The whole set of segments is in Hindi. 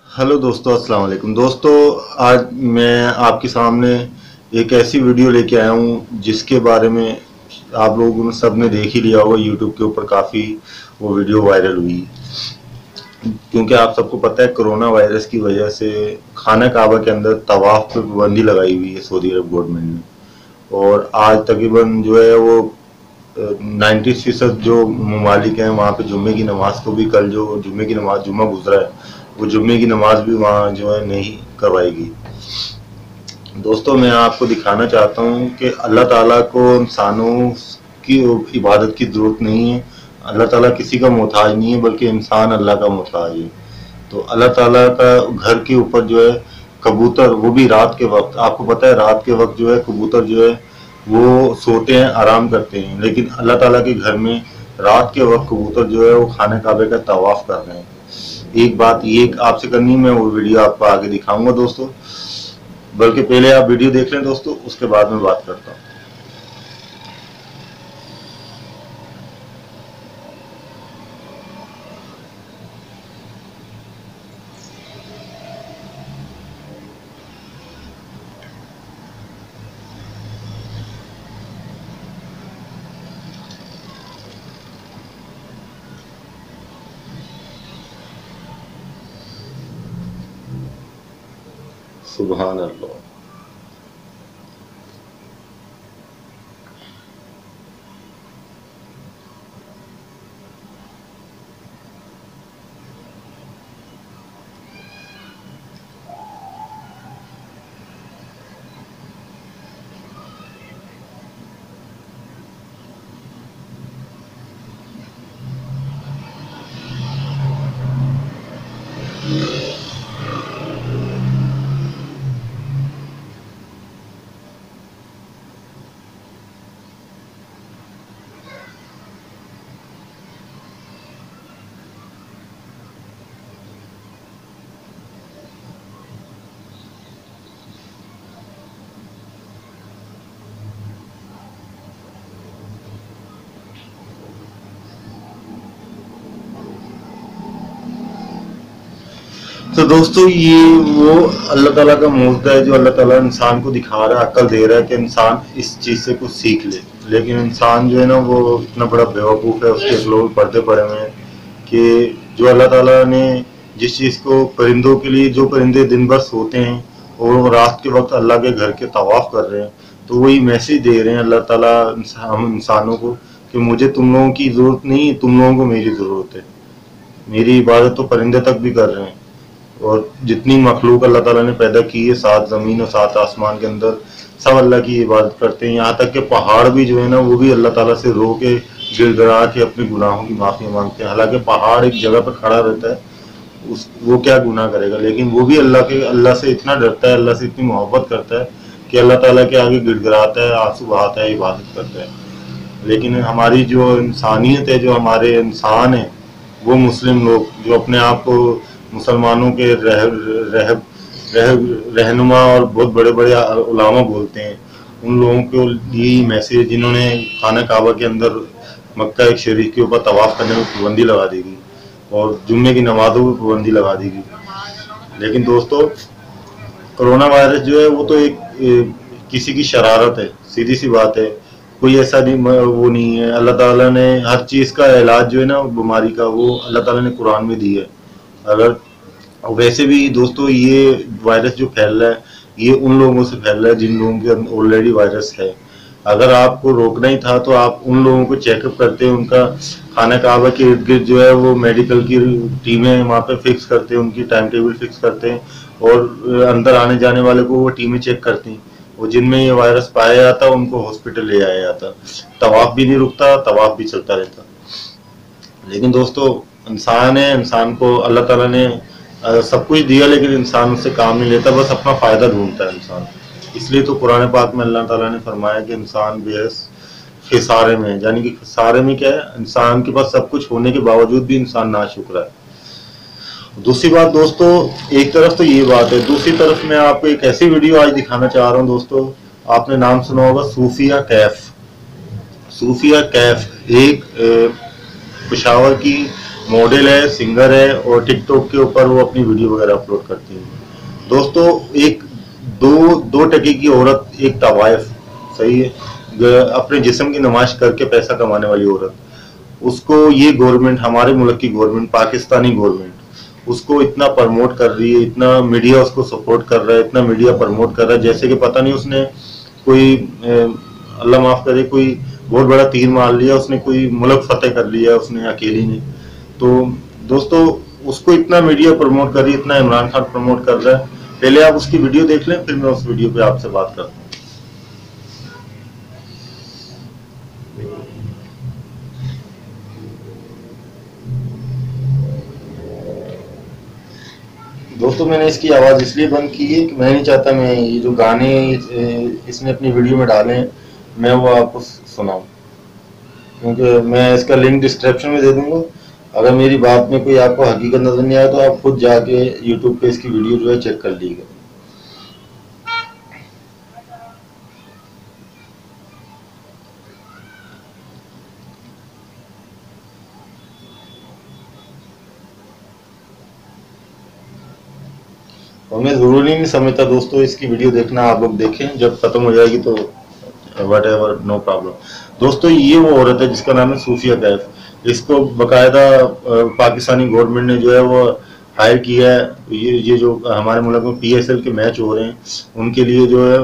हेलो दोस्तों, अस्सलाम वालेकुम। दोस्तों, आज मैं आपके सामने एक ऐसी वीडियो लेके आया हूँ जिसके बारे में आप लोगों ने सब ने देख ही लिया होगा। यूट्यूब के ऊपर काफ़ी वो वीडियो वायरल हुई, क्योंकि आप सबको पता है कोरोना वायरस की वजह से खाना काबा के अंदर तवाफ पे पाबंदी लगाई हुई है सऊदी अरब गवर्नमेंट ने। और आज तकरीबन जो है वो 90% जो ममालिक हैं वहाँ पे जुम्मे की नमाज को भी, कल जो जुम्मे की नमाज जुम्मा गुजरा है, वो जुम्मे की नमाज भी वहाँ जो है नहीं करवाएगी। दोस्तों, मैं आपको दिखाना चाहता हूँ कि अल्लाह ताला को इंसानों की इबादत की जरूरत नहीं है। अल्लाह ताला किसी का मोहताज नहीं है, बल्कि इंसान अल्लाह का मोहताज है। तो अल्लाह ताला का घर के ऊपर जो है कबूतर, वो भी रात के वक्त, आपको पता है रात के वक्त जो है कबूतर जो है वो सोते हैं, आराम करते हैं, लेकिन अल्लाह ताला के घर में रात के वक्त कबूतर जो है वो खाने काबे का तवाफ कर रहे हैं। एक बात ये आपसे करनी है, मैं वो वीडियो आपको आगे दिखाऊंगा दोस्तों, बल्कि पहले आप वीडियो देख लें दोस्तों, उसके बाद में बात करता हूँ। सुभान अल्लाह। तो दोस्तों, ये वो अल्लाह ताला का मुद्दा है जो अल्लाह ताला इंसान को दिखा रहा है, अक्ल दे रहा है कि इंसान इस चीज़ से कुछ सीख ले। लेकिन इंसान जो है ना वो इतना बड़ा बेवकूफ़ है, उसके लोग पर्दे पड़े हुए हैं कि जो अल्लाह ताला ने जिस चीज़ को, परिंदों के लिए जो परिंदे दिन भर सोते हैं और वो रात के वक्त अल्लाह के घर के तवाफ कर रहे हैं, तो वही मैसेज दे रहे हैं अल्लाह ताला हम इंसानों को कि मुझे तुम लोगों की ज़रूरत नहीं है, तुम लोगों को मेरी ज़रूरत है। मेरी इबादत तो परिंदे तक भी कर रहे हैं, और जितनी मखलूक अल्लाह ताला ने पैदा की है 7 ज़मीन और 7 आसमान के अंदर, सब अल्लाह की इबादत करते हैं। यहाँ तक कि पहाड़ भी जो है ना वो भी अल्लाह ताला से रो के, गिड़गिड़ा के अपने गुनाहों की माफ़ी मांगते हैं। हालांकि पहाड़ एक जगह पर खड़ा रहता है, उस वो क्या गुनाह करेगा, लेकिन वो भी अल्लाह से इतना डरता है, अल्लाह से इतनी मोहब्बत करता है कि अल्लाह ताला के आगे गिड़गिड़ाता है, आंसू बहाता है, इबादत करता है। लेकिन हमारी जो इंसानियत है, जो हमारे इंसान है, वो मुस्लिम लोग जो अपने आप को मुसलमानों के रहनुमा और बहुत बड़े बड़े उलामा बोलते हैं, उन लोगों को यही मैसेज, जिन्होंने खाना काबा के अंदर मक्का एक शरीफ के ऊपर तवाफ करने में पाबंदी लगा देगी और जुम्मे की नमाजों में पाबंदी लगा देगी। लेकिन दोस्तों, कोरोना वायरस जो है वो तो किसी की शरारत है, सीधी सी बात है। कोई ऐसा नहीं, वो नहीं है। अल्लाह ताला ने हर चीज़ का इलाज जो है ना बीमारी का, वो अल्लाह ताला ने कुरान में दी है। अगर वैसे भी दोस्तों, ये वायरस जो फैल रहा है ये उन लोगों से फैल रहा है जिन लोगों के अंदर ऑलरेडी वायरस है। अगर आपको रोकना ही था तो आप उन लोगों को चेकअप करते हैं, उनका खाना काबा के इर्द गिर्द जो है वो मेडिकल की टीमें वहाँ पे फिक्स करते हैं, उनकी टाइम टेबल फिक्स करते हैं, और अंदर आने जाने वाले को वो टीमें चेक करती हैं, और जिनमें ये वायरस पाया जाता उनको हॉस्पिटल ले आया जाता। तवाफ भी नहीं रुकता, तवाफ भी चलता रहता। लेकिन दोस्तों, इंसान है, इंसान को अल्लाह ताला ने सब कुछ दिया, लेकिन इंसान उससे काम नहीं लेता, बस अपना फ़ायदा ढूंढता है इंसान। इसलिए तो कुरान पाक में अल्लाह ताला ने फरमाया कि इंसान बेहस खिसारे में है। यानी कि खिसारे में क्या है, इंसान के पास सब कुछ होने के बावजूद भी इंसान नाशुक्र है। दूसरी बात दोस्तों, एक तरफ तो ये बात है, दूसरी तरफ मैं आपको एक ऐसी वीडियो आज दिखाना चाह रहा हूँ दोस्तों। आपने नाम सुना होगा सूफिया कैफ। सूफिया कैफ एक पेशावर की मॉडल है, सिंगर है और टिकटॉक के ऊपर वो अपनी वीडियो वगैरह अपलोड करती है। दोस्तों एक दो टके की औरत, एक तवाइफ, सही है, अपने जिस्म की नुमाइश करके पैसा कमाने वाली औरत, उसको ये गवर्नमेंट, हमारे मुल्क की गवर्नमेंट, पाकिस्तानी गवर्नमेंट उसको इतना प्रमोट कर रही है, इतना मीडिया उसको सपोर्ट कर रहा है, इतना मीडिया प्रमोट कर रहा है जैसे कि पता नहीं उसने कोई अल्लाह माफ करे कोई बहुत बड़ा तीर मार लिया, उसने कोई मुल्क फतेह कर लिया उसने अकेली ने। तो दोस्तों उसको इतना मीडिया प्रमोट कर रही है, इतना इमरान खान प्रमोट कर रहा है। पहले आप उसकी वीडियो देख लें, फिर मैं उस वीडियो पे आपसे बात करता हूँ। दोस्तों मैंने इसकी आवाज़ इसलिए बंद की है कि मैं नहीं चाहता मैं ये जो गाने इसने अपनी वीडियो में डाले हैं मैं वो आपको सुनाऊं, क्योंकि मैं इसका लिंक डिस्क्रिप्शन में दे दूंगा। अगर मेरी बात में कोई आपको हकीकत नजर नहीं आया तो आप खुद जाके यूट्यूब पे इसकी वीडियो जो है चेक कर लीजिएगा। और मैं जरूरी नहीं समझता दोस्तों इसकी वीडियो देखना, आप लोग देखें, जब खत्म हो जाएगी तो वट एवर, नो प्रॉब्लम। दोस्तों ये वो औरत है जिसका नाम है सूफिया कैफ। इसको बकायदा पाकिस्तानी गवर्नमेंट ने जो है वो हायर किया है। ये जो हमारे मुल्क में PSL के मैच हो रहे हैं उनके लिए जो है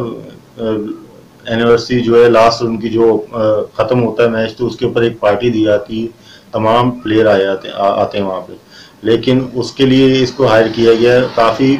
एनिवर्सरी जो है लास्ट उनकी जो खत्म होता है मैच तो उसके ऊपर एक पार्टी दी जाती है, तमाम प्लेयर आते हैं वहाँ पे। लेकिन उसके लिए इसको हायर किया गया है, काफ़ी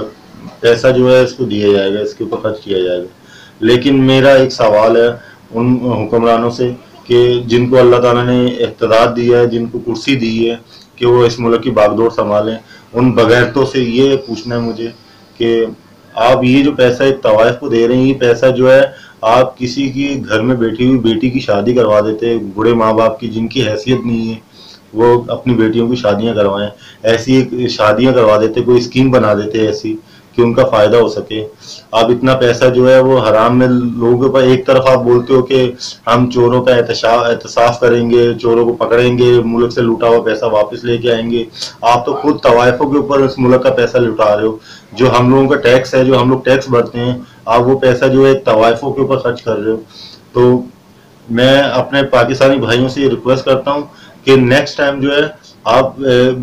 पैसा जो है इसको दिया जाएगा, इसके ऊपर खर्च किया जाएगा। लेकिन मेरा एक सवाल है उन हुक्मरानों से कि जिनको अल्लाह ताला ने इख्तियार दिया है, जिनको कुर्सी दी है कि वो इस मुल्क की बागडोर संभालें, उन बगैरतों से ये पूछना है मुझे कि आप ये जो पैसा एक तवाइफ को दे रहे हैं, ये पैसा जो है आप किसी की घर में बैठी हुई बेटी की शादी करवा देते, बूढ़े माँ बाप की जिनकी हैसियत नहीं है वो अपनी बेटियों की शादियां करवाएं, ऐसी एक शादियां करवा देते, कोई स्कीम बना देते ऐसी कि उनका फायदा हो सके। आप इतना पैसा जो है वो हराम में लोगों के ऊपर, एक तरफ आप बोलते हो कि हम चोरों का एहतसाब करेंगे, चोरों को पकड़ेंगे, मुल्क से लूटा हुआ पैसा वापस लेके आएंगे, आप तो खुद तवाइफों के ऊपर इस मुल्क का पैसा लुटा रहे हो। जो हम लोगों का टैक्स है, जो हम लोग टैक्स भरते हैं, आप वो पैसा जो है तवाइफों के ऊपर खर्च कर रहे हो। तो मैं अपने पाकिस्तानी भाइयों से ये रिक्वेस्ट करता हूँ कि नेक्स्ट टाइम जो है आप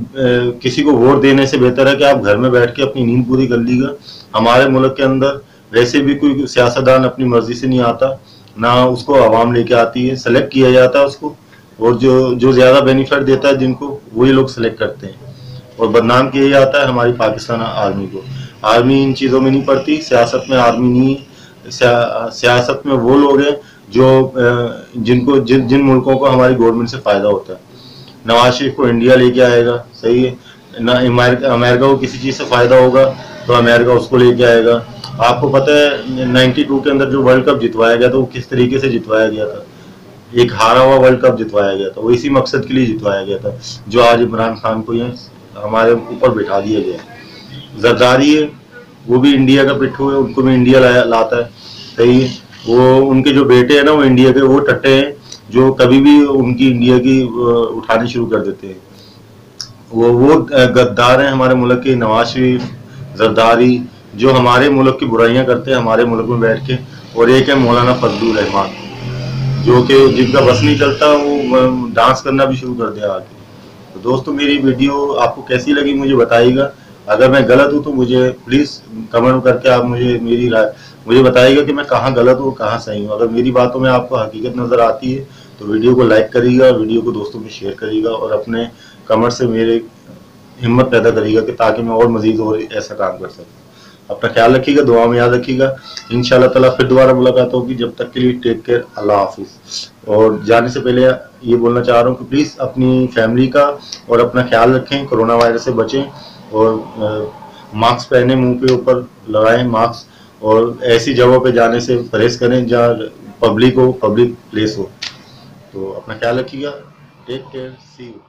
किसी को वोट देने से बेहतर है कि आप घर में बैठ के अपनी नींद पूरी कर लीजिएगा। हमारे मुल्क के अंदर वैसे भी कोई सियासतदान अपनी मर्जी से नहीं आता, ना उसको आवाम लेके आती है, सेलेक्ट किया जाता है उसको, और जो ज्यादा बेनिफिट देता है जिनको, वही लोग सेलेक्ट करते हैं और बदनाम किया जाता है हमारी पाकिस्तान आर्मी को। आर्मी इन चीज़ों में नहीं पड़ती, सियासत में आर्मी नहीं है। सियासत में वो लोग हैं जो जिनको जिन मुल्कों को हमारी गवर्नमेंट से फायदा होता है। नवाज शरीफ को इंडिया लेके आएगा, सही है ना, अमेरिका को किसी चीज़ से फायदा होगा तो अमेरिका उसको लेके आएगा। आपको पता है 92 के अंदर जो वर्ल्ड कप जितवाया गया था वो किस तरीके से जितवाया गया था, एक हारा हुआ वर्ल्ड कप जितवाया गया था, वो इसी मकसद के लिए जितवाया गया था जो आज इमरान खान को ये हमारे ऊपर बिठा दिया गया। जरदारी है, वो भी इंडिया का पिट्ठू है, उनको भी इंडिया लाता है, सही है। वो उनके जो बेटे हैं ना वो इंडिया के वो टट्टे हैं जो कभी भी उनकी इंडिया की उठानी शुरू कर देते हैं। वो गद्दार हैं हमारे मुल्क के, नवाज शरीफ, जरदारी, जो हमारे मुल्क की बुराइयां करते हैं हमारे मुल्क में बैठ के। और एक है मौलाना फजलुर रहमान जो कि जिनका बस नहीं चलता, वो डांस करना भी शुरू कर दिया आगे। तो दोस्तों मेरी वीडियो आपको कैसी लगी मुझे बताइएगा। अगर मैं गलत हूँ तो मुझे प्लीज़ कमेंट करके आप मेरी राय मुझे बताइएगा कि मैं कहाँ गलत हूँ कहाँ सही हूँ। अगर मेरी बातों में आपको हकीकत नज़र आती है तो वीडियो को लाइक करिएगा, वीडियो को दोस्तों में शेयर करिएगा और अपने कमेंट से मेरे हिम्मत पैदा करिएगा कि ताकि मैं और मज़ीद और ऐसा काम कर सकूँ। अपना ख्याल रखिएगा, दुआ में याद रखिएगा। इंशाल्लाह ताला फिर दोबारा मुलाकात होगी, जब तक के लिए टेक केयर, अल्लाह हाफिज़। और जाने से पहले ये बोलना चाह रहा हूँ कि प्लीज़ अपनी फैमिली का और अपना ख्याल रखें, कोरोना वायरस से बचें और मास्क पहने, मुंह के ऊपर लगाएं मास्क, और ऐसी जगहों पे जाने से परहेज करें जहाँ पब्लिक प्लेस हो। तो अपना ख्याल रखिएगा, टेक केयर, सी यू।